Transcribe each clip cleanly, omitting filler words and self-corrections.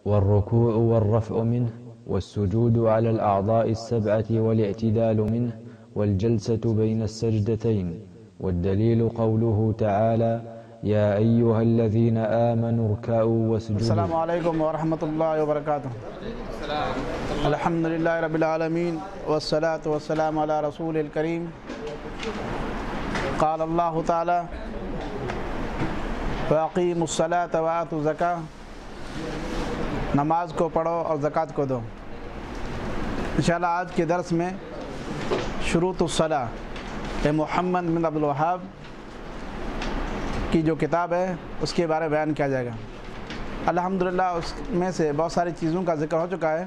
والركوع والرفع منه، والسجود على الأعضاء السبعة والاعتدال منه، والجلسة بين السجدتين. والدليل قوله تعالى: يا أيها الذين آمنوا اركعوا واسجدوا. السلام علیکم ورحمۃ اللہ وبرکاتہ. الحمد للہ رب العالمین والصلاة والسلام علی رسول الکریم. قال اللہ تعالی: وَأَقِيمُوا الصَّلَاةَ وَآتُوا الزَّكَاةَ. نماز کو پڑھو اور زکوٰۃ کو دو. انشاءاللہ آج کے درس میں شروط الصلاۃ محمد بن عبد الوہاب کی جو کتاب ہے اس کے بارے میں بیان کیا جائے گا. الحمدللہ اس میں سے بہت ساری چیزوں کا ذکر ہو چکا ہے،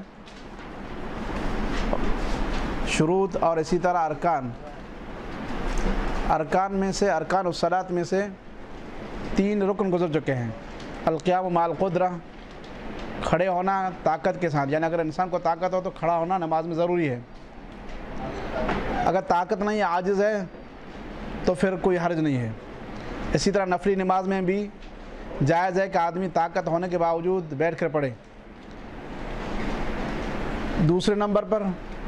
شروط اور اسی طرح ارکان میں سے، ارکان الصلاۃ میں سے 3 رکن گزر چکے ہیں. القیام مع القدرہ، کھڑے ہونا طاقت کے ساتھ، یعنی اگر انسان کو طاقت ہو تو کھڑا ہونا نماز میں ضروری ہے. اگر طاقت نہیں، عاجز ہے تو پھر کوئی حرج نہیں ہے. اسی طرح نفلی نماز میں بھی جائز ہے کہ آدمی طاقت ہونے کے باوجود بیٹھ کر پڑھے. دوسرے نمبر پر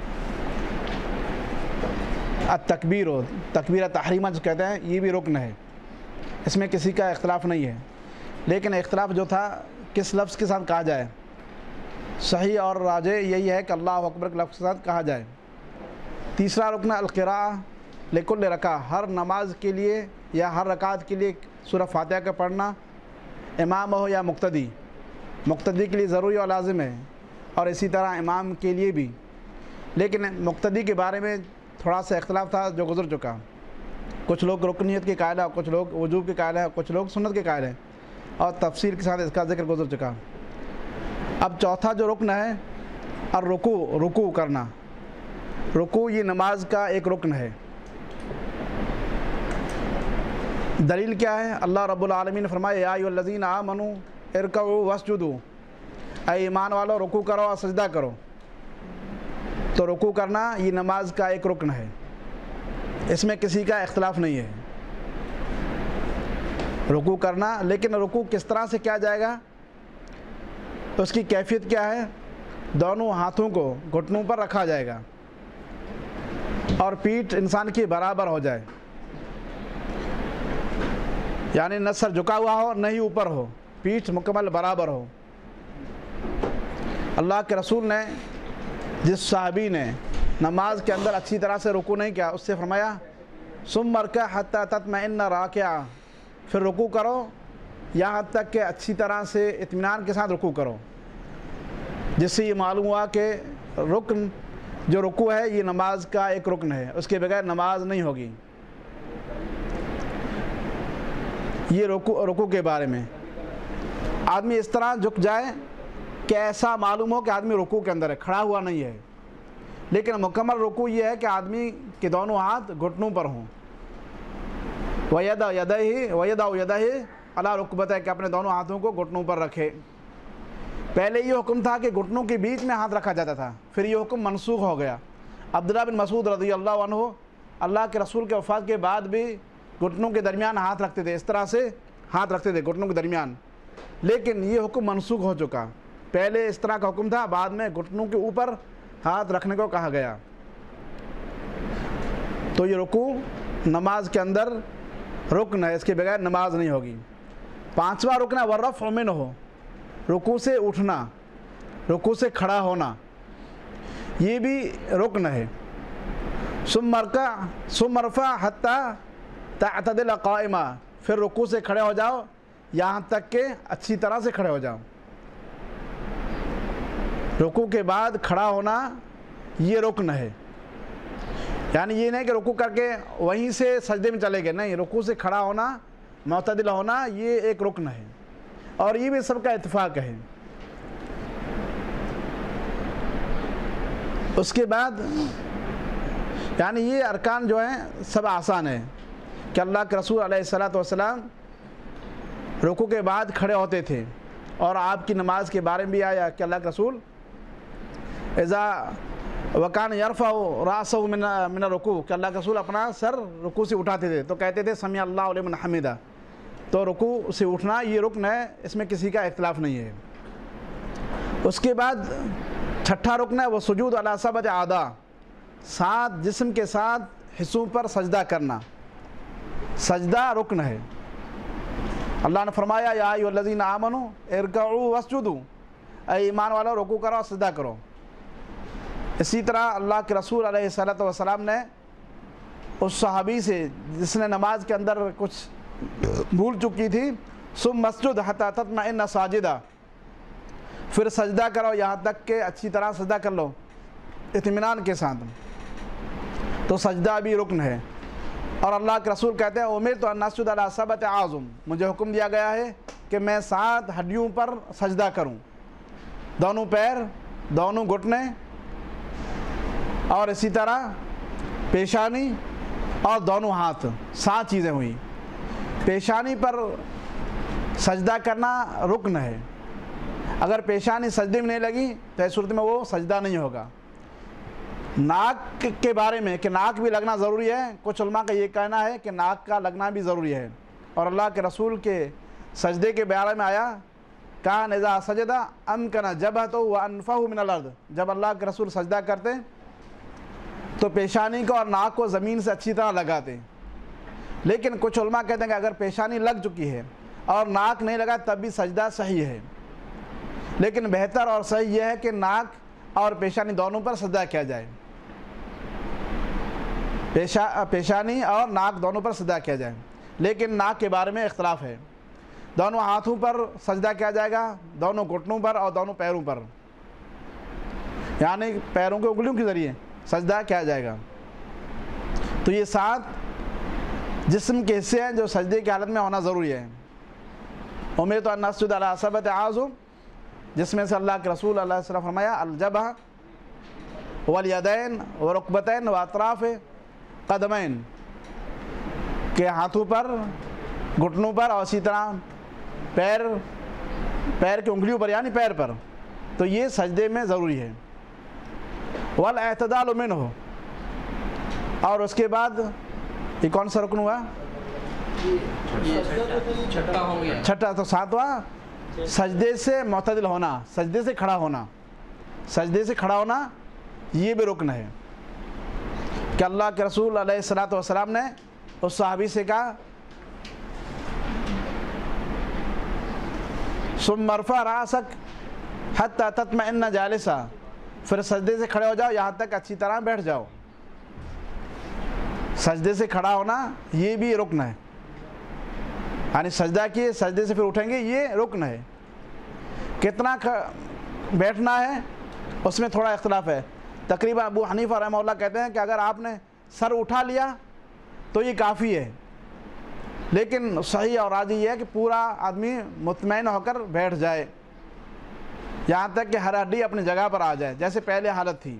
التکبیر ہو، تکبیر تحریمہ جو کہتے ہیں، یہ بھی رکن ہے. اس میں کسی کا اختلاف نہیں ہے، لیکن اختلاف جو تھا کس لفظ کے ساتھ کہا جائے. صحیح اور راجح یہی ہے کہ اللہ اکبر کے لفظ کے ساتھ کہا جائے. تیسرا رکن القراءہ لکل رکعہ، ہر نماز کے لیے یا ہر رکعت کے لیے سورہ فاتحہ کا پڑھنا، امام ہو یا مقتدی کے لیے ضروری اور لازم ہے، اور اسی طرح امام کے لیے بھی. لیکن مقتدی کے بارے میں تھوڑا سا اختلاف تھا جو گزر چکا. کچھ لوگ رکنیت کے قائل ہیں، کچھ لوگ وجوب کے قائل ہیں، کچھ لوگ سنت کے قائل ہیں، اور تفصیل کے ساتھ اس کا ذکر گزر چکا. اب چوتھا جو رکن ہے الرکوع، رکوع کرنا. رکوع یہ نماز کا ایک رکن ہے. دلیل کیا ہے؟ اللہ رب العالمین نے فرمایا: یا ایھا الذین آمنوا ارکعوا واسجدوا، اے ایمان والو رکوع کرو اور سجدہ کرو. تو رکوع کرنا یہ نماز کا ایک رکن ہے، اس میں کسی کا اختلاف نہیں ہے. رکوع کرنا، لیکن رکوع کس طرح سے کیا جائے گا، اس کی کیفیت کیا ہے؟ دونوں ہاتھوں کو گھٹنوں پر رکھا جائے گا اور پیٹھ انسان کی برابر ہو جائے، یعنی نہ سر جھکا ہوا ہو نہ ہی اوپر ہو، پیٹھ مکمل برابر ہو. اللہ کے رسول نے جس صحابی نے نماز کے اندر اچھی طرح سے رکوع نہیں کیا، اس سے فرمایا: ثم ارکع حتی تطمئن راکعا، پھر رکوع کرو یہاں تک کہ اچھی طرح سے اطمینان کے ساتھ رکوع کرو. جس سے یہ معلوم ہوا کہ رکن جو رکوع ہے یہ نماز کا ایک رکن ہے، اس کے بغیر نماز نہیں ہوگی. یہ رکوع کے بارے میں آدمی اس طرح جھک جائے کہ ایسا معلوم ہو کہ آدمی رکوع کے اندر ہے، کھڑا ہوا نہیں ہے. لیکن مکمل رکوع یہ ہے کہ آدمی کے دونوں ہاتھ گھٹنوں پر ہوں. وَيَضَعُ يَدَيْهِ عَلَىٰ رُكْبَتَيْهِ، کہ اپنے دونوں ہاتھوں کو گھٹنوں پر رکھے. پہلے یہ حکم تھا کہ گھٹنوں کے بیچ میں ہاتھ رکھا جاتا تھا، پھر یہ حکم منسوخ ہو گیا. عبداللہ بن مسعود رضی اللہ عنہ اللہ کے رسول کے وفات کے بعد بھی گھٹنوں کے درمیان ہاتھ رکھتے تھے، اس طرح سے ہاتھ رکھتے تھے گھٹنوں کے درمیان. لیکن یہ حکم منسوخ ہو چکا. پہلے اس طرح کا حکم تھا، بعد میں گھٹنوں کے اوپر ہاتھ رکھنے کو کہا گیا. تو یہ رکوع نماز کے اندر رکن ہے، اس کے بغیر نماز نہیں ہوگی. پانچواں رکن ہے والرفع منہ، رکوع سے اٹھنا، رکوع سے کھڑا ہونا، یہ بھی رکن ہے. ثم ارفع حتی تعتدل قائما، پھر رکوع سے کھڑے ہو جاؤ یہاں تک کہ اچھی طرح سے کھڑے ہو جاؤ. رکوع کے بعد کھڑا ہونا یہ رکن ہے، یعنی یہ نہیں کہ رکوع کر کے وہیں سے سجدے میں چلے گئے، نہیں، رکوع سے کھڑا ہونا، معتدل ہونا، یہ ایک رکن ہے، اور یہ بھی سب کا اتفاق ہے. اس کے بعد یعنی یہ ارکان جو ہیں سب آسان ہیں کہ اللہ کے رسول علیہ الصلاۃ والسلام رکوع کے بعد کھڑے ہوتے تھے. اور آپ کی نماز کے بارے میں بھی آیا کہ اللہ کے رسول اذا وکان یرفع راسہ من الرکوع، کہ اللہ کے رسول اپنا سر رکوع سے اٹھاتے تھے تو کہتے تھے سمع اللہ لمن حمدہ. تو رکوع سے اٹھنا یہ رکن ہے، اس میں کسی کا اختلاف نہیں ہے. اس کے بعد چھٹا رکن ہے وہ سجود علی سبعۃ اعضاء، 7 جسم کے 7 حصوں پر سجدہ کرنا، سجدہ رکن ہے۔ اللہ نے فرمایا یا ایھا الذین آمنوا ارکعوا واسجدوا، اے ایمان والو رکوع کرو اور سجدہ کرو۔ اسی طرح اللہ کے رسول علیہ الصلوۃ والسلام نے اس صحابی سے جس نے نماز کے اندر کچھ بھول چکی تھی، ثم اسجد حتی تطمئن ساجدا، پھر سجدہ کرو یہاں تک کہ اچھی طرح سجدہ کر لو اطمینان کے ساتھ، تو سجدہ بھی رکن ہے۔ اور اللہ کے رسول کہتے ہیں امرت ان اسجد علی سبعۃ اعظم، مجھے حکم دیا گیا ہے کہ میں 7 ہڈیوں پر سجدہ کروں، دونوں پیر، دونوں گھٹنے، اور اسی طرح پیشانی اور دونوں ہاتھ، 7 چیزیں ہوئی۔ پیشانی پر سجدہ کرنا رکن ہے، اگر پیشانی سجدے میں نہیں لگی تو اس صورت میں وہ سجدہ نہیں ہوگا۔ ناک کے بارے میں کہ ناک بھی لگنا ضروری ہے، کچھ علماء کا یہ کہنا ہے کہ ناک کا لگنا بھی ضروری ہے، اور اللہ کے رسول کے سجدے کے بارے میں آیا کان اذا سجد امکن جبہتہ وانفہ من الارض، جب اللہ کے رسول سجدہ کرتے تو پیشانی کو اور ناک کو زمین سے اچھی طرح لگاتے، لیکن کچھ علماء کہتے ہیں کہ اگر پیشانی لگ چکی ہے اور ناک نہیں لگا تب بھی سجدہ صحیح ہے، لیکن بہتر اور صحیح یہ ہے کہ ناک اور پیشانی دونوں پر سجدہ کیا جائے، پیشانی اور ناک دونوں پر سجدہ کیا جائے، لیکن ناک کے بارے میں اختلاف ہے۔ دونوں ہاتھوں پر سجدہ کیا جائے گا، دونوں گھٹنوں پر اور دونوں پیروں پر، یعنی پیروں کے انگلیوں کے ذریعے سجدہ کیا جائے گا۔ تو یہ 7 جسم کے حصے ہیں جو سجدے کی حالت میں ہونا ضروری ہے۔ امرت ان اسجد علی سبعۃ اعظم، جس میں سے اللہ کے رسول اللہ علیہ وسلم فرمایا الجبہہ والیدین ورکبتین واطراف قدمین، کہ ہاتھوں پر، گھٹنوں پر اور اسی طرح پیر کی انگلیوں پر یعنی پیر پر، تو یہ سجدے میں ضروری ہے۔ والاعتدال منہ، اور اس کے بعد یہ کون سا رکن ہوا؟ چھٹا، تو 7واں سجدے سے معتدل ہونا، سجدے سے کھڑا ہونا، سجدے سے کھڑا ہونا یہ بھی رکن ہے، کہ اللہ کے رسول علیہ الصلوۃ والسلام نے اس صحابی سے کہا ثم ارفع راسک حتی تطمئن جالسا، پھر سجدے سے کھڑے ہو جاؤ یہاں تک اچھی طرح بیٹھ جاؤ۔ سجدے سے کھڑا ہونا یہ بھی رکن ہے، یعنی سجدہ کیے سجدے سے پھر اٹھیں گے، یہ رکن ہے۔ کتنا بیٹھنا ہے اس میں تھوڑا اختلاف ہے، تقریباً ابو حنیفہ رحمہ اللہ کہتے ہیں کہ اگر آپ نے سر اٹھا لیا تو یہ کافی ہے، لیکن صحیح اور راجح یہ ہے کہ پورا آدمی مطمئن ہو کر بیٹھ جائے یہاں تک کہ ہر ہڈی اپنی جگہ پر آ جائے جیسے پہلے حالت تھی۔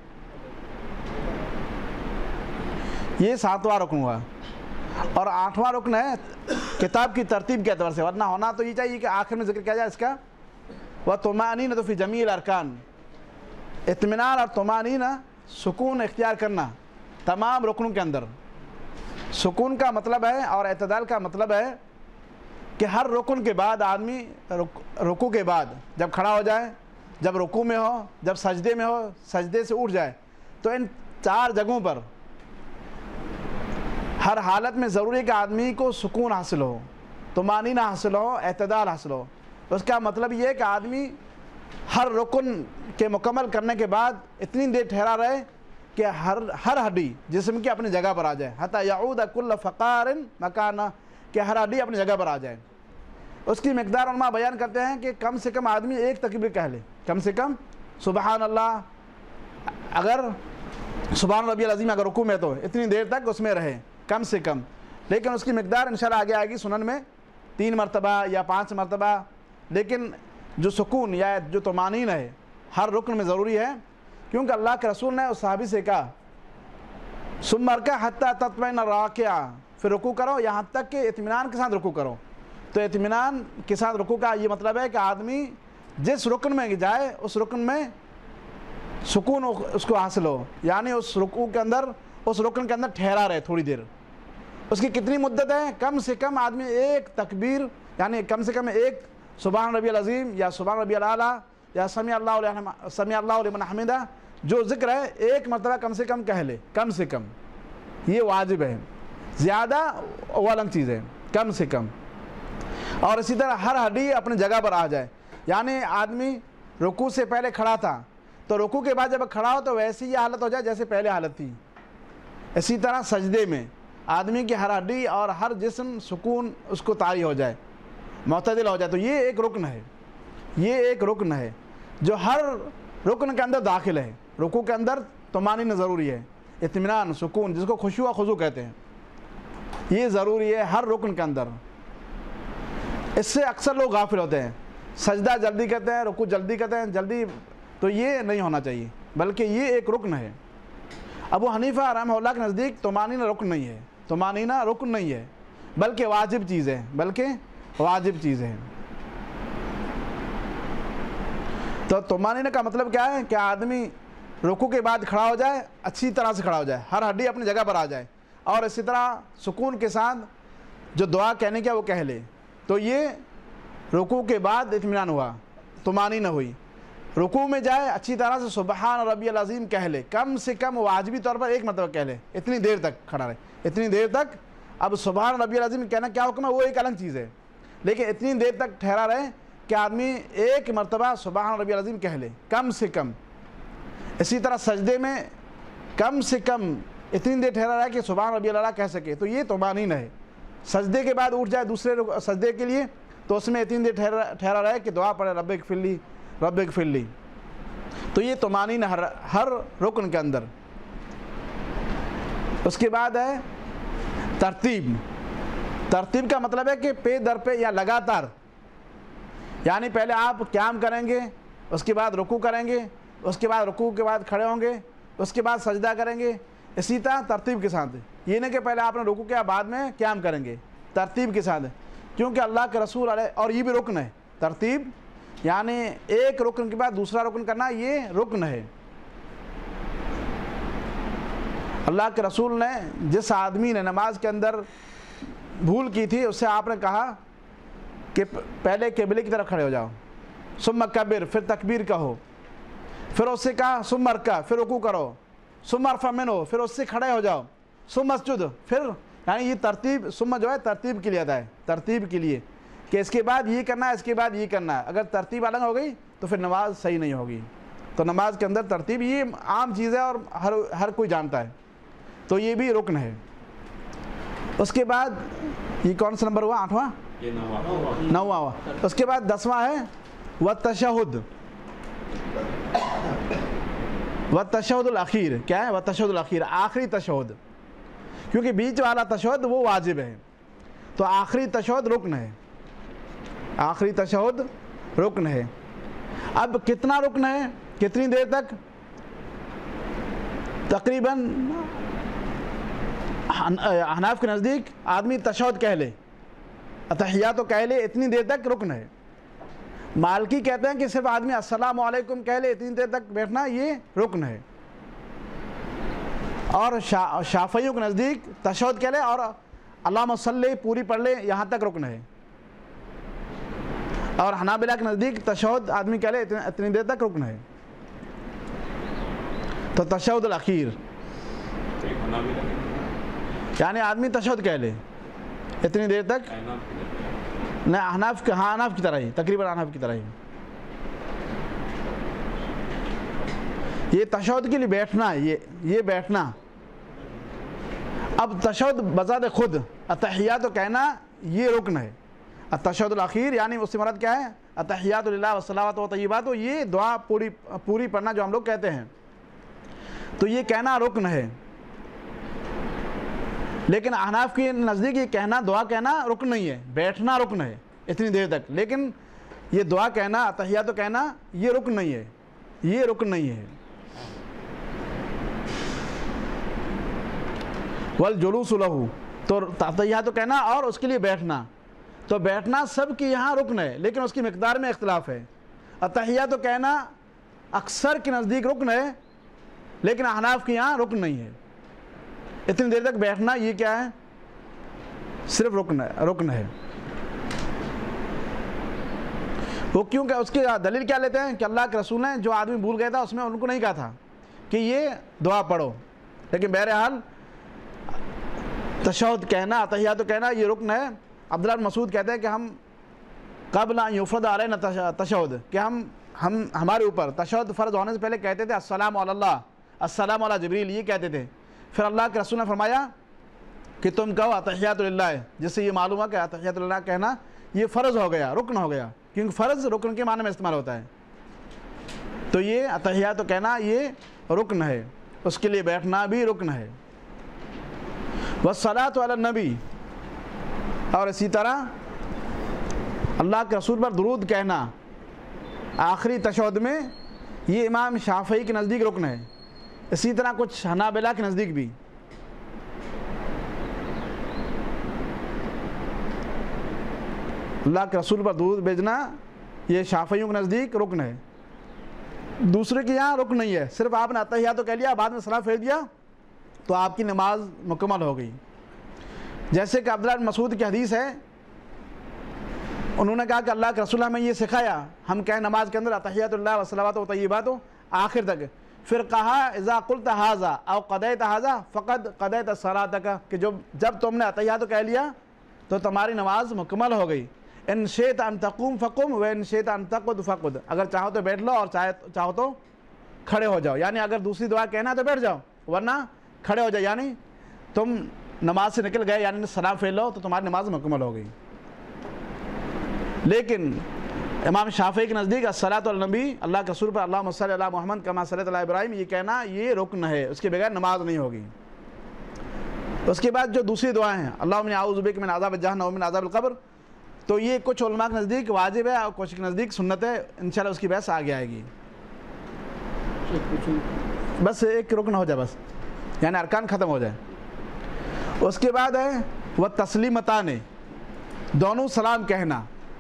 یہ 7واں رکن ہوا، اور 8واں رکن ہے کتاب کی ترتیب کے اعتبار سے، ورنہ ہونا تو یہ چاہیے کہ آخر میں ذکر کیا جائے اس کا وَطُمَأْنِينَةُ فِي جَمِيعِ الْأَرْكَانِ، اطمینان اور طمأنینہ، سکون اختیار کرنا تمام رکنوں کے اندر۔ سکون کا مطلب ہے اور اعتدال کا مطلب ہے کہ ہر رکن کے بعد آدمی رکوع کے بعد جب کھڑا ہو جائے، جب رکوع میں ہو، جب سجدے میں ہو، سجدے سے اٹھ جائے، تو ان 4 جگہوں پر ہر حالت میں ضروری ہے کہ آدمی کو سکون حاصل ہو، طمأنینہ حاصل ہو، اعتدال حاصل ہو۔ اس کا مطلب یہ ہے کہ آدمی ہر رکن کے مکمل کرنے کے بعد اتنی دیر ٹھہرا رہے کہ ہر ہڈی جسم کی اپنی جگہ پر آ جائے، حتی یعود کل فقار مکانہ، کہ ہر ہڈی اپنی جگہ پر آ جائے۔ اس کی مقدار علماء بیان کرتے ہیں کہ کم سے کم آدمی 1 تکبیر کہہ لے، کم سے کم سبحان اللہ، اگر سبحان ربی العظیم اگر رکوع میں تو اتنی دیر تک اس میں رہے کم سے کم، لیکن اس کی مقدار انشاءاللہ آگے آئے گی سنن میں 3 مرتبہ یا 5 مرتبہ، لیکن جو سکون یا جو طمأنینہ ہے ہر رکن میں ضروری ہے، کیونکہ اللہ کے رسول نے اس صحابی سے کہا ثم ارکع حتی تطمئن راکعا، پھر رکوع کرو یہاں تک کہ اطمینان کے ساتھ رکوع کرو۔ تو اطمینان کے ساتھ رکوع کا یہ مطلب ہے کہ آدمی جس رکن میں جائے اس رکن میں سکون اس کو حاصل ہو، یعنی اس رکوع کے اندر، اس رکن کے اندر ٹھہرا رہے تھوڑی دیر۔ اس کی کتنی مدت ہے؟ کم سے کم آدمی 1 تکبیر، یعنی کم سے کم 1 سبحان ربی العظیم یا سبحان ربی الاعلیٰ یا سمیع اللہ لمن حمدہ جو ذکر ہے ایک مرتبہ کم سے کم کہہ لے، کم سے کم، یہ واجب ہے، زیادہ وہ الگ چیز ہے، کم سے کم۔ اور اسی طرح ہر ہڈی اپنی جگہ پر آ جائے، یعنی آدمی رکوع سے پہلے کھڑا تھا تو رکوع کے بعد جب کھڑا ہو تو ویسی یہ حالت ہو جائے جیسے پہلے حالت تھی۔ اسی طرح سجدے میں آدمی کی ہر ہڈی اور ہر جسم سکون اس کو طاری ہو جائے، معتدل ہو جائے، تو یہ ایک رکن ہے، یہ ایک رکن ہے جو ہر رکن کے اندر داخل ہے۔ رکوع کے اندر طمانینہ ضروری ہے، اطمینان، سکون، جس کو خشوع و خضوع کہتے ہیں، یہ ضروری ہے ہر رکن کے اندر۔ اس سے اکثر لوگ غافل ہوتے ہیں، سجدہ جلدی کرتے ہیں، رکوع جلدی کرتے ہیں، جلدی، تو یہ نہیں ہونا چاہیے، بلکہ یہ ایک رکن ہے۔ ابو حنیفہ رحمہ اللہ کے نزدیک طمانینہ رکن نہیں ہے، طمانینہ رکن نہیں ہے، بلکہ واجب چیز ہے، بلکہ واجب چیز ہے۔ تو طمانینہ کا مطلب کیا ہے کہ آدمی رکوع کے بعد کھڑا ہو جائے، اچھی طرح سے کھڑا ہو جائے، ہر ہڈی اپنی جگہ پر آ جائے، اور اسی طرح سکون کے ساتھ جو دعا کہنے کیا وہ کہہ لے، تو یہ رکوع کے بعد اطمینان ہوا، طمانینہ ہوئی۔ رکوع میں جائے اچھی طرح سے سبحان ربی العظیم کہہ لے، کم سے کم واجبی طور پر ایک مرتبہ کہہ لے، اتنی دیر تک کھڑا رہے، اتنی دیر تک۔ اب سبحان ربی العظیم کہنا کیا حکم ہے وہ ایک الگ چیز ہے، لیکن اتنی دیر تک ٹھہرا رہے کہ آدمی ایک مرتبہ سبحان ربی العظیم کہہ لے، کم سے کم۔ اسی طرح سجدے میں کم سے کم اتنی دیر ٹھہرا رہا ہے کہ سبحان ربی العلیٰ کہہ سکے، تو یہ طمانینہ ہے۔ سجدے کے بعد اٹھ جائے دوسرے سجدے کے لیے تو اس میں اتنی دیر ٹھہرا رہے کہ دعا پڑھے رب اغفر لی، رب اغفر لی، تو یہ طمانینہ ہر رکن کے اندر۔ اس کے بعد ہے ترتیب۔ ترتیب کا مطلب ہے کہ پے در پہ یا لگاتار، یعنی پہلے آپ قیام کریں گے، اس کے بعد رکوع کریں گے، اس کے بعد رکوع کے بعد کھڑے ہوں گے، اس کے بعد سجدہ کریں گے، اسی طرح ترتیب کے ساتھ۔ یہ نہیں کہ پہلے آپ نے رکوع کیا بعد میں قیام کریں گے، ترتیب کے ساتھ، کیونکہ اللہ کے رسول علیہ، اور یہ بھی رکن ہے ترتیب، یعنی ایک رکن کے بعد دوسرا رکن کرنا، یہ رکن ہے۔ اللہ کے رسول نے جس آدمی نے نماز کے اندر بھول کی تھی اس سے آپ نے کہا کہ پہلے قبلے کی طرف کھڑے ہو جاؤ، ثم کبر، پھر تکبیر کہو، پھر اس سے کہا ثم ارکع، پھر رکوع کرو، ثم ارفع منہ، پھر اس سے کھڑے ہو جاؤ، ثم اسجد، پھر، یعنی یہ ترتیب، ثم جو ہے ترتیب کے لیے آتا ہے، ترتیب کے لیے کہ اس کے بعد یہ کرنا ہے، اس کے بعد یہ کرنا ہے۔ اگر ترتیب الگ ہو گئی تو پھر نماز صحیح نہیں ہوگی۔ تو نماز کے اندر ترتیب یہ عام چیز ہے اور ہر کوئی جانتا ہے، تو یہ بھی رکن ہے۔ اس کے بعد یہ کون سا نمبر ہوا؟ 8واں، 9واں ہوا۔ اس کے بعد 10واں ہے والتشہد، والتشہد الاخیر۔ کیا ہے والتشہد الاخیر؟ آخری تشہد، کیونکہ بیچ والا تشہد وہ واجب ہے، تو آخری تشہد رکن ہے، آخری تشہد رکن ہے۔ اب کتنا رکن ہے، کتنی دیر تک؟ تقریباً احناف کے نزدیک آدمی تشہد کہہ لے، اتحیات تو کہہ لے، اتنی دیر تک رکن ہے۔ مالکی کہتے ہیں کہ صرف آدمی السلام علیکم کہہ لے، اتنی دیر تک بیٹھنا یہ رکن ہے۔ اور شافعیوں کے نزدیک تشہد کہہ لے اور اللہم صلی پوری پڑھ لے، یہاں تک رکن ہے۔ اور حنابلہ کے نزدیک تشہد آدمی کہہ لے اتنی دیر تک رکن ہے۔ تو تشہد الاخیر یعنی آدمی تشہد کہہ لے اتنی دیر تک، نہ احناف کی طرح ہی، تقریباً احناف کی طرح ہی۔ یہ تشہد کے لیے بیٹھنا ہے، یہ بیٹھنا۔ اب تشہد بذات خود اتحیات کہنا یہ رکن ہے۔ التشہد الاخیر یعنی اس سے مراد کیا ہے؟ اتحیات للہ والصلوات والطیبات، یہ دعا پوری پڑھنا جو ہم لوگ کہتے ہیں، تو یہ کہنا رکن ہے۔ لیکن احناف کے نزدیک یہ کہنا، دعا کہنا رکن نہیں ہے، بیٹھنا رکن ہے اتنی دیر تک، لیکن یہ دعا کہنا، اتحیات کہنا یہ رکن نہیں ہے، یہ رکن نہیں ہے۔ والجلوس لہ، تو اتحیات کہنا اور اس کے لیے بیٹھنا، تو بیٹھنا سب کی یہاں رکن ہے، لیکن اس کی مقدار میں اختلاف ہے۔ اتحیات کہنا اکثر کے نزدیک رکن ہے، لیکن احناف کے یہاں رکن نہیں ہے۔ اتنی دیر تک بیٹھنا یہ کیا ہے؟ صرف رکن ہے۔ وہ کیوں کہ اس کی دلیل کیا لیتے ہیں کہ اللہ کے رسول نے جو آدمی بھول گیا تھا اس میں ان کو نہیں کہا تھا کہ یہ دعا پڑھو، لیکن بہرحال تشہد کہنا، اتحیات کہنا یہ رکن ہے۔ عبداللہ بن مسعود کہتے ہیں کہ ہم قبل ان یفرض علینا تشہد، کہ ہمارے اوپر تشہد فرض ہونے سے پہلے کہتے تھے السلام علی اللہ، السلام علی جبریل، یہ کہتے تھے۔ پھر اللہ کے رسول نے فرمایا کہ تم کہو اتحیات للہ، جس سے یہ معلوم ہے کہ اتحیات للہ کہنا یہ فرض ہو گیا، رکن ہو گیا، کیونکہ فرض رکن کے معنی میں استعمال ہوتا ہے۔ تو یہ اتحیات کہنا یہ رکن ہے، اس کے لیے بیٹھنا بھی رکن ہے۔ والصلاۃ علی النبی، اور اسی طرح اللہ کے رسول پر درود کہنا آخری تشہد میں، یہ امام شافعی کے نزدیک رکن ہے، اسی طرح کچھ حنابلہ کے نزدیک بھی۔ اللہ کے رسول پر درود بھیجنا یہ شافعیوں کے نزدیک رکن ہے، دوسرے کے یہاں رکن نہیں ہے۔ صرف آپ نے اتحیات تو کہہ لیا، بعد میں سلام پھیر دیا تو آپ کی نماز مکمل ہو گئی۔ جیسے کہ عبداللہ بن مسعود کی حدیث ہے، انہوں نے کہا کہ اللہ کے رسول ہمیں یہ سکھایا، ہم کہیں نماز کے اندر اتحیات اللہ والصلوات و طیبات آخر تک، پھر کہا اذا قلت ھذا او قضیت ھذا فقد قضیت صلاتک، کہ جب تم نے اتحیات کہہ لیا تو تمہاری نماز مکمل ہو گئی۔ ان شئت ان تقوم فقم و ان شئت ان تقعد فقعد، اگر چاہو تو بیٹھ لو اور چاہو تو کھڑے ہو جاؤ، یعنی اگر دوسری دعا کہنا ہے تو بیٹھ جاؤ ورنہ کھڑے ہو جاؤ، یعنی تم نماز سے نکل گئے یعنی سلام پھیر لو تو تمہاری نماز مکمل ہو گئی۔ لیکن امام شافعی کے نزدیک الصلاۃ علی النبی، اللہ کے رسول پر اللہم صلی علی محمد کما صلیت علی ابراہیم، یہ کہنا یہ رکن ہے، اس کے بغیر نماز نہیں ہوگی۔ اس کے بعد جو دوسری دعائیں ہیں اللہم انی اعوذ بک من عذاب جہنم ومن عذاب القبر، تو یہ کچھ علماء کے نزدیک واجب ہے اور کچھ کے نزدیک سنت ہے، انشاءاللہ اس کی بحث آگے آئے گی۔ بس ایک رکن ہو جائے بس، یعنی ارکان ختم ہو جائے۔ اس کے بعد ہے وہ تسلیمتان، دونوں سلام کہنا،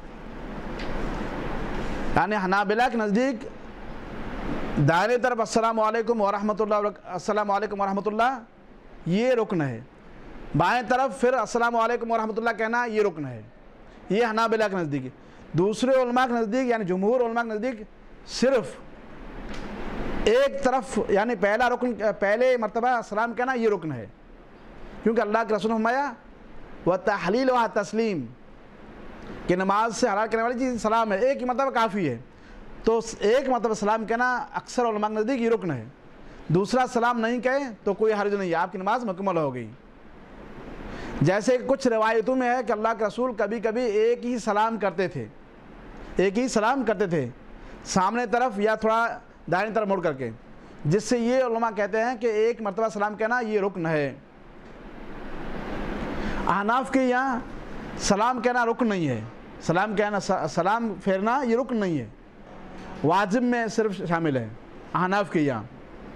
یعنی حنابلہ کے نزدیک دائیں طرف السلام علیکم ورحمۃ اللہ، السلام علیکم ورحمۃ اللہ یہ رکن ہے، بائیں طرف پھر السلام علیکم ورحمۃ اللہ کہنا یہ رکن ہے، یہ حنابلہ کے نزدیک۔ دوسرے علماء کے نزدیک یعنی جمہور علماء کے نزدیک صرف ایک طرف، یعنی پہلا رکن، پہلے مرتبہ سلام کہنا یہ رکن ہے، کیونکہ اللہ کے رسول نے فرمایا وَتَحْلِيلُهَا تسلیم، کہ نماز سے حلال کرنے والی چیز سلام ہے، ایک ہی مرتبہ کافی ہے، تو ایک مرتبہ سلام کہنا اکثر علماء کے نزدیک یہ رکن ہے، دوسرا سلام نہیں کہیں تو کوئی حرج نہیں ہے، آپ کی نماز مکمل ہو گئی۔ جیسے کچھ روایتوں میں ہے کہ اللہ کے رسول کبھی کبھی ایک ہی سلام کرتے تھے، ایک ہی سلام کرتے تھے سامنے طرف یا تھوڑا دائیں طرف مڑ کر کے، جس سے یہ علماء کہتے ہیں کہ ایک مرتبہ سلام کہنا یہ رکن ہے۔ احناف کے یہاں سلام کہنا رکن نہیں ہے، سلام کہنا، سلام پھیرنا یہ رکن نہیں ہے، واجب میں صرف شامل ہے احناف کے یہاں،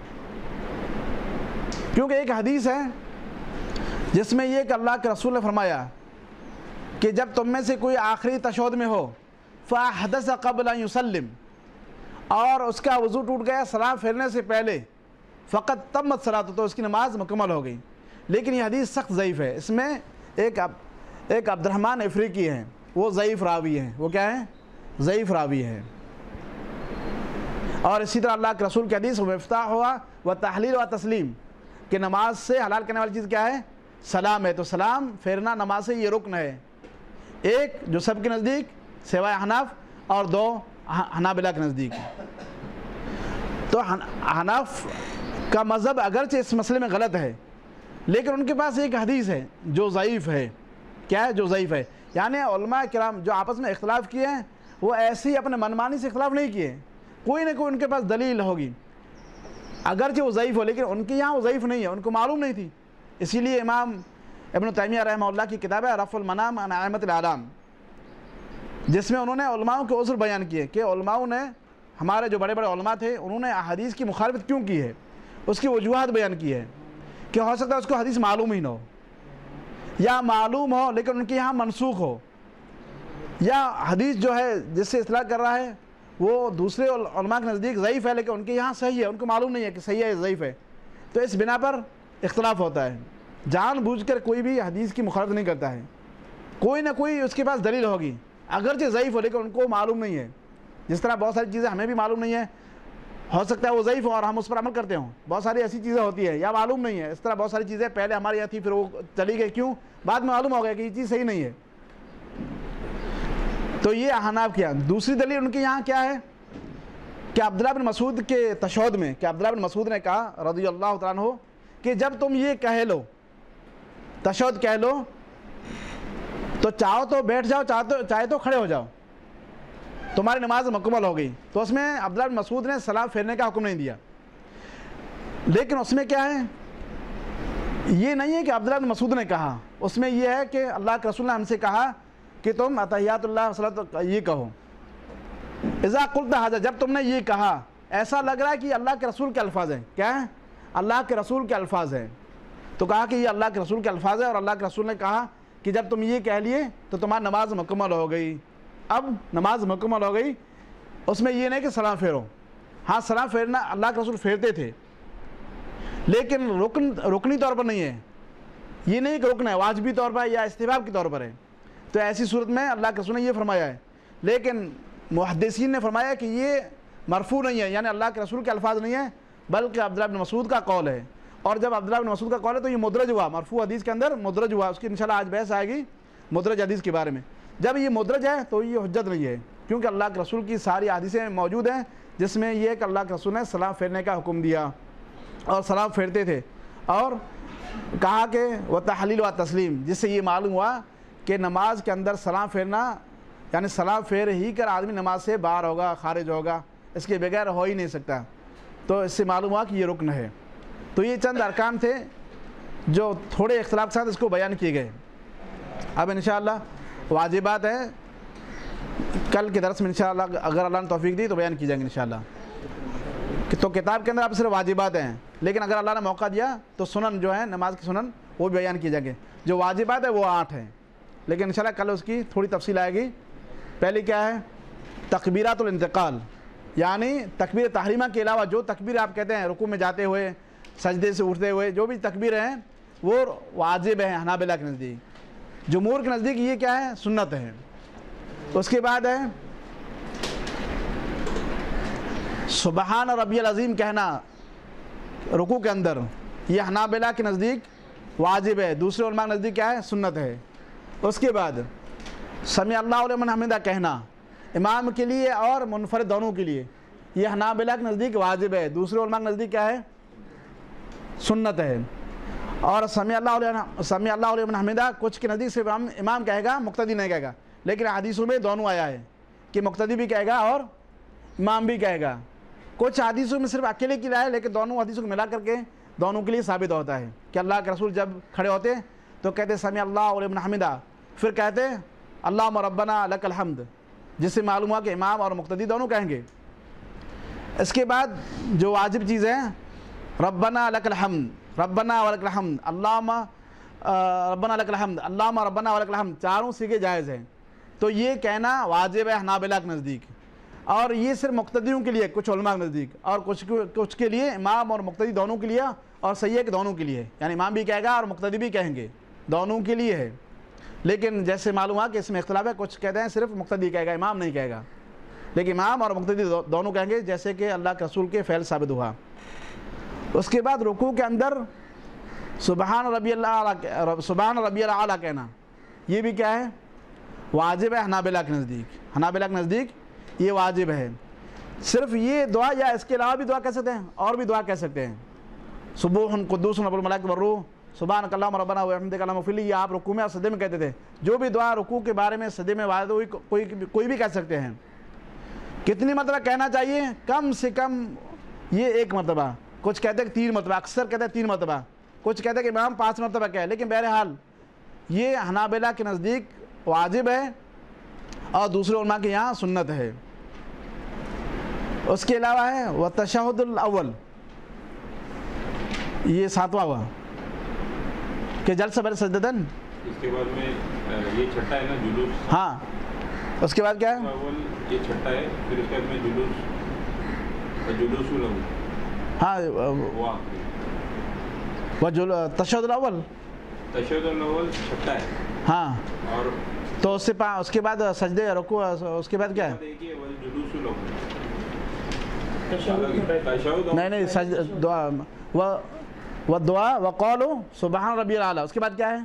کیونکہ ایک حدیث ہے جس میں یہ کہ اللہ کے رسول نے فرمایا کہ جب تم میں سے کوئی آخری تشہد میں ہو فَأَحْدَثَ قَبْلَ أَن يُسَلِّمَ، اور اس کا وضو ٹوٹ گیا سلام پھیرنے سے پہلے، فقط تمت صلاۃ، تو اس کی نماز مکمل ہو گئی۔ لیکن یہ حدیث سخت ضعیف ہے، اس میں ایک عبد الرحمن افریقی ہیں، وہ ضعیف راوی ہیں، وہ کیا ہیں؟ ضعیف راوی ہیں۔ اور اسی طرح اللہ کے رسول کی حدیث مفتاح ہوا و تحلیل و تسلیم، کہ نماز سے حلال کرنے والی چیز کیا ہے؟ سلام ہے، تو سلام پھیرنا نماز سے یہ رکن ہے، ایک جو سب کے نزدیک سوائے حناف اور دو حنابلہ کے نزدیک۔ تو حناف کا مذہب اگرچہ اس مسئلے میں غلط ہے، لیکن ان کے پاس ایک حدیث ہے جو ضعیف ہے۔ کیا ہے جو ضعیف ہے؟ یعنی علماء کرام جو آپس میں اختلاف کیے ہیں وہ ایسی اپنے منمانی سے اختلاف نہیں کیے، کوئی نہ کوئی ان کے پاس دلیل ہوگی، اگرچہ وہ ضعیف ہو، لیکن ان کے یہاں وہ ضعیف نہیں ہے، ان کو معلوم نہیں تھی۔ اسی لیے امام ابن تیمیہ رحمہ اللہ کی کتاب ہے رفع المنام عن ائمۃ الاعلام، جس میں انہوں نے علماء کے عذر بیان کیے کہ علماء نے، ہمارے جو بڑے بڑے علماء تھے، انہوں نے احادیث کی مخالفت کیوں کی ہے، اس کی وجوہات بیان کی ہے، کہ ہو سکتا ہے اس کو حدیث معلوم ہی نہ ہو، یا معلوم ہو لیکن ان کے یہاں منسوخ ہو، یا حدیث جو ہے جس سے اصلاح کر رہا ہے وہ دوسرے علماء کے نزدیک ضعیف ہے لیکن ان کے یہاں صحیح ہے، ان کو معلوم نہیں ہے کہ صحیح ہے یا ضعیف ہے، تو اس بنا پر اختلاف ہوتا ہے۔ جان بوجھ کر کوئی بھی حدیث کی مخالفت نہیں کرتا ہے، کوئی نہ کوئی اس کے پاس دلیل ہوگی، اگرچہ ضعیف ہو لیکن ان کو معلوم نہیں ہے، جس طرح بہت ساری چیزیں ہمیں بھی معلوم نہیں ہیں، ہو سکتا ہے وہ ضعیف ہو اور ہم اس پر عمل کرتے ہوں، بہت ساری ایسی چیزیں ہوتی ہیں یا معلوم نہیں ہے، اس طرح بہت ساری چیزیں پہلے ہمارے یہاں تھی پھر وہ چلی گئی، کیوں؟ بعد میں معلوم ہو گیا کہ یہ چیز صحیح نہیں ہے۔ تو یہ احناف کیا۔ دوسری دلیل ان کے یہاں کیا ہے کہ عبداللہ بن مسعود کے تشہد میں، کہ عبداللہ بن مسعود نے کہا رضی اللہ تعالیٰ عنہ کہ جب تم یہ کہہ لو، تشہد کہہ لو، تو چاہو تو بیٹھ جاؤ، چاہے تو کھڑے ہو جاؤ، تمہاری نماز مکمل ہو گئی۔ تو اس میں عبداللہ بن مسعود نے سلام پھیرنے کا حکم نہیں دیا، لیکن اس میں کیا ہے، یہ نہیں ہے کہ عبداللہ بن مسعود نے کہا، اس میں یہ ہے کہ اللہ کے رسول نے ہم سے کہا کہ تم اتحیات اللہ وصلاۃ یہ کہو، اذا قلت ھذا، جب تم نے یہ کہا، ایسا لگ رہا ہے کہ اللہ کے رسول کے الفاظ ہیں، کیا ہے؟ اللہ کے رسول کے الفاظ ہیں، تو کہا کہ یہ اللہ کے رسول کے الفاظ ہیں، اور اللہ کے رسول نے کہا کہ جب تم یہ کہہ لیے تو تمہاری نماز مکمل ہو گئی۔ اب نماز مکمل ہو گئی، اس میں یہ نہیں کہ سلام پھیرو، ہاں سلام پھیرنا اللہ کے رسول پھیرتے تھے، لیکن رکنی طور پر نہیں ہے، یہ نہیں کہ رکن ہے، واجبی طور پر یا استحباب کے طور پر ہے۔ تو ایسی صورت میں اللہ کے رسول نے یہ فرمایا ہے، لیکن محدثین نے فرمایا کہ یہ مرفوع نہیں ہے، یعنی اللہ کے رسول کے الفاظ نہیں ہیں، بلکہ عبداللہ بن مسعود کا قول ہے، اور جب عبداللہ بن مسعود کا قول ہے تو یہ مدرج ہوا، مرفوع حدیث کے اندر مدرج ہوا، اس کی انشاءاللہ آج بحث آئے گی مدرج حدیث کے بارے میں۔ جب یہ مدرج ہے تو یہ حجت نہیں ہے، کیونکہ اللہ کے رسول کی ساری حدیثیں موجود ہیں جس میں یہ کہ اللہ کے رسول نے سلام پھیرنے کا حکم دیا اور سلام پھیرتے تھے، اور کہا کہ وتحلیل و تسلیم، جس سے یہ معلوم ہوا کہ نماز کے اندر سلام پھیرنا یعنی سلام پھیر ہی کر آدمی نماز سے باہر ہوگا، خارج ہوگا، اس کے بغیر ہو ہی نہیں سکتا، تو اس سے معلوم ہوا کہ یہ رکن ہے۔ تو یہ چند ارکان تھے جو تھوڑے اختلاف کے ساتھ اس کو بیان کیے گئے۔ اب انشاءاللہ واجبات ہیں، کل کے درس میں انشاءاللہ اگر اللہ نے توفیق دی تو بیان کی جائیں گے انشاءاللہ۔ تو کتاب کے اندر آپ صرف واجبات ہیں، لیکن اگر اللہ نے موقع دیا تو سنن جو ہیں نماز کی سنن وہ بھی بیان کی جائیں گے۔ جو واجبات ہیں وہ 8 ہیں، لیکن انشاءاللہ کل اس کی تھوڑی تفصیل آئے گی۔ پہلی کیا ہے؟ تکبیرات الانتقال، یعنی تکبیر تحریمہ کے علاوہ جو تکبیر آپ کہتے ہیں رکوع میں جاتے ہوئے، سجدے سے اٹھتے ہوئے، جو بھی تکبیر ہیں وہ واجب ہیں حنابلہ کے نزدیک، جمہور کے نزدیک یہ کیا ہے؟ سنت ہے۔ اس کے بعد ہے سبحان ربی العظیم کہنا رکوع کے اندر، یہ حنابلہ کے نزدیک واجب ہے، دوسرے علماء کے نزدیک کیا ہے؟ سنت ہے۔ اس کے بعد سمع اللہ لمن حمدہ کہنا امام کے لیے اور منفرد دونوں کے لیے، یہ حنابلہ کے نزدیک واجب ہے، دوسرے علماء کے نزدیک کیا ہے؟ سنت ہے۔ اور سمع اللہ لمن حمدہ کچھ کے نزدیک صرف امام کہے گا، مقتدی نہیں کہے گا، لیکن حدیثوں میں دونوں آیا ہے کہ مقتدی بھی کہے گا اور امام بھی کہے گا۔ کچھ حدیثوں میں صرف اکیلے کے لیے ہے، لیکن دونوں حدیثوں کو ملا کر کے دونوں کے لیے ثابت ہوتا ہے کہ اللہ کے رسول جب کھڑے ہوتے تو کہتے سمع اللہ لمن حمدہ، پھر کہتے اللہم ربنا لک الحمد، جس سے معلوم ہوا کہ امام اور مقتدی دونوں کہیں گے۔ اس کے بعد جو واجب چیز ہے ربنا لک الحمد، ربنا ولک الحمد، اللہم ربنا لک الحمد، اللہم ربنا ولک الحمد، چاروں صیغے جائز ہیں، تو یہ کہنا واجب ہے حنابلہ کے نزدیک، اور یہ صرف مقتدیوں کے لیے کچھ علماء کے نزدیک، اور کچھ کے لیے امام اور مقتدی دونوں کے لیے، اور صحیح ہے کہ دونوں کے لیے، یعنی امام بھی کہے گا اور مقتدی بھی کہیں گے، دونوں کے لیے ہے۔ لیکن جیسے معلوم ہوا کہ اس میں اختلاف ہے، کچھ کہتے ہیں صرف مقتدی کہے گا، امام نہیں کہے گا، لیکن امام اور مقتدی دونوں کہیں گے، جیسے کہ اللہ کے رسول کے فعل ثابت ہوا۔ اس کے بعد رکوع کے اندر سبحان ربی الاعلیٰ کہنا، یہ بھی کیا ہے؟ واجب ہے حنابلہ کے نزدیک، حنابلہ کے نزدیک یہ واجب ہے۔ صرف یہ دعا یا اس کے علاوہ بھی دعا کہہ سکتے ہیں، اور بھی دعا کہہ سکتے ہیں، سبوح قدوس رب الملائکۃ والروح، سبحانک اللہم ربنا وبحمدک اللہم اغفر لی، یہ آپ رکوع میں اور سجدے میں کہتے تھے۔ جو بھی دعا رکوع کے بارے میں سجدے میں وارد ہوئی کوئی بھی کہہ سکتے ہیں۔ کتنی مرتبہ کہنا چاہیے؟ کم سے کم یہ 1 مرتبہ، کچھ کہتے ہیں 3 مرتبہ، اکثر کہتے ہیں 3 مرتبہ، کچھ کہتے ہیں کہ امام 5 مرتبہ کہے، لیکن بہرحال یہ حنابلہ کے نزدیک واجب ہے اور دوسرے علماء کے یہاں سنت ہے۔ اس کے علاوہ ہے والتشہد الاول، یہ 7واں ہوا کہ جلسہ بین سجدتین، اس کے بعد میں یہ چھٹا ہے نا جلوس، ہاں اس کے بعد کیا ہے؟ اول یہ چھٹا ہے، پھر اس کے بعد میں جلوس الاول، ہاں تشہد الاول، تشہد الاول چھٹا ہے، ہاں اور تو اس کے بعد سجدے رکوع، اس کے بعد کیا ہے؟ دیکھیے جلوس लोग نہیں دعا و دعا وقولوا سبحان ربی الاعلیٰ، اس کے بعد کیا ہے؟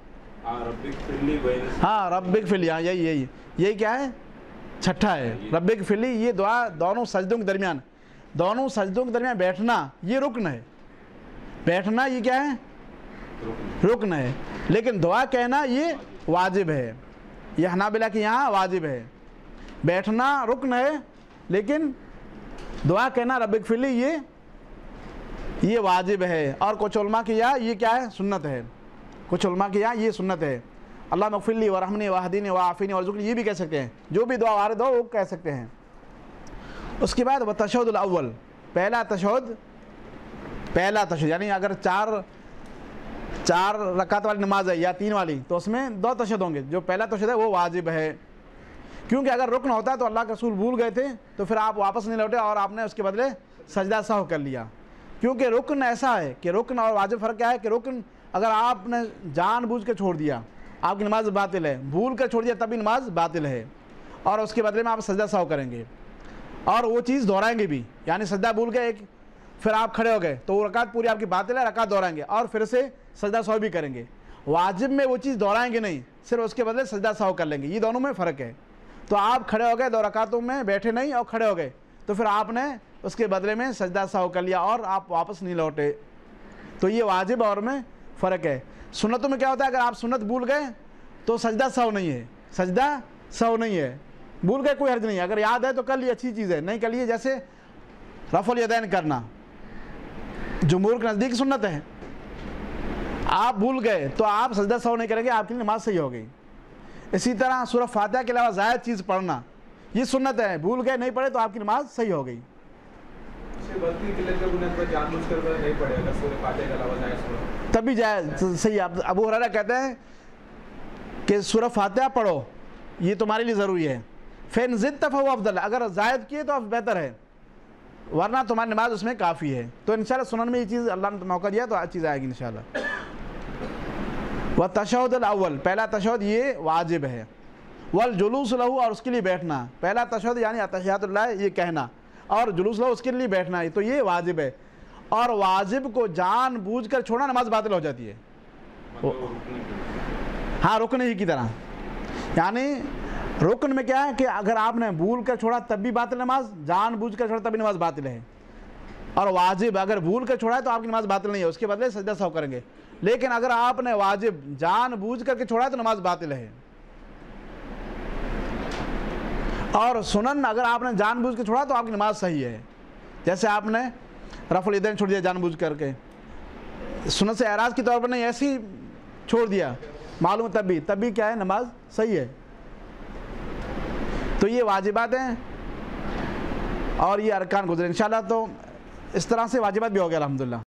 ہاں ربک فلی، ہاں یہی کیا ہے؟ چھٹا ہے ربک فلی. یہ دعا دونوں سجدوں کے درمیان بیٹھنا یہ رکن ہے. بیٹھنا یہ کیا ہے؟ رکن ہے. لیکن دعا کہنا یہ واجب ہے. یہ حنابلہ کے یہاں واجب ہے. بیٹھنا رکن ہے لیکن دعا کہنا ربک فلی یہ واجب ہے. اور کچھ علماء کے یہاں یہ کیا ہے؟ سنت ہے. کچھ علماء کے یہاں یہ سنت ہے. اللہ مغفر لی ورحمنی واہدینی وعافینی وارزقنی، یہ بھی کہہ سکتے ہیں. جو بھی دعا وارد ہو وہ کہہ سکتے ہیں. اس کے بعد تشہد الاول، پہلا تشہد یعنی اگر چار رکعت والی نماز ہے یا 3 والی تو اس میں 2 تشہد ہوں گے. جو پہلا تشہد ہے وہ واجب ہے، کیونکہ اگر رکن ہوتا ہے تو اللہ کے رسول بھول گئے تھے تو پھر آپ واپس نہیں لوٹے اور آپ نے اس کے بدلے سجدہ سہو کر لیا. کیونکہ رکن ایسا ہے کہ رکن اور واجب فرق کیا ہے کہ رکن اگر آپ نے جان بوجھ کے چھوڑ دیا آپ کی نماز باطل ہے. بھول کر چھوڑ دیا تب بھی نماز باطل ہے اور اس کے بدلے میں آپ سجدہ سہو کریں گے اور وہ چیز دہرائیں گے بھی. یعنی سجدہ بھول کے پھر آپ کھڑے ہو گئے تو وہ رکعت پوری آپ کی باطل ہے، رکعت دہرائیں گے اور پھر سے سجدہ سہو بھی کریں گے. واجب میں وہ چیز دہرائیں گے نہیں، صرف اس کے بدلے سجدہ سہو کر لیں گے. یہ دونوں میں فرق ہے. تو آپ کھڑے ہو گئے 2 رکعتوں میں بیٹھے نہیں اور کھڑے ہو گئے تو پھر آپ نے اس کے بدلے میں سجدہ سہو کر لیا اور آپ واپس نہیں لوٹے. تو یہ واجب اور میں فرق ہے. سنتوں میں کیا ہوتا ہے؟ اگر آپ سنت بھول گئے تو سجدہ سہو نہیں ہے. بھول گئے کوئی حرج نہیں ہے، اگر یاد ہے تو کر لیے اچھی چیز ہے، نہیں کر لیے. جیسے رفع الیدین کرنا جمہور کے نزدیک سنت ہے. آپ بھول گئے تو آپ سجدہ سہو نہیں کریں گے، آپ کی نماز صحیح ہو گئی. اسی طرح سورہ فاتحہ کے علاوہ زائد چیز پڑھنا یہ سنت ہے. بھول گئے نہیں پڑھے تو آپ کی نماز صحیح ہو گئی. تب بھی جائز صحیح. ابو ہریرہ کہتے ہیں کہ سورہ فاتحہ پڑھو یہ تمہارے لیے ضروری ہے. فَإِن زِدْتَ فَهُوَ أَفْضَلُ، اگر زائد کیے تو بہتر ہے ورنہ تمہاری نماز اس میں کافی ہے. تو انشاءاللہ سنن میں یہ چیز اللہ نے موقع دیا تو اچھی چیز آئے گی انشاءاللہ. وَالتَّشَهُدُ الْأَوَّلُ، پہلا تشہد یہ واجب ہے. وَالْجُلُوسُ لَهُ، اور اس کے لیے بیٹھنا. پہلا تشہد یعنی اتحیات اللہ یہ کہنا اور جلوس لہو اس کے لیے بیٹھنا ہے تو یہ واجب ہے. اور واجب کو جان بوجھ کر چھوڑنا نماز باطل ہو جاتی ہے. ہاں رکن ہی کی طرح. یعنی رکن میں کیا ہے کہ اگر آپ نے بھول کر چھوڑا تب بھی باطل نماز، جان بوجھ کر چھوڑا تب بھی نماز باطل ہے. اور واجب اگر بھول کر چھوڑا ہے تو آپ کی نماز باطل نہیں ہے، اس کے بدلے سجدہ سہو کریں گے. لیکن اگر آپ نے واجب جان بوجھ کر کے چھوڑا ہے تو نماز باطل ہے. اور سنن اگر آپ نے جان بوجھ کے چھوڑا تو آپ کی نماز صحیح ہے. جیسے آپ نے رفع الیدین چھوڑ دیا جان بوجھ کر کے، سنت سے اعراض کے طور پر نہیں، ایسے ہی چھوڑ دیا معلوم تب بھی کیا ہے؟ نماز صحیح ہے. تو یہ واجبات ہیں اور یہ ارکان گزرے انشاءاللہ. تو اس طرح سے واجبات بھی ہو گیا الحمدللہ.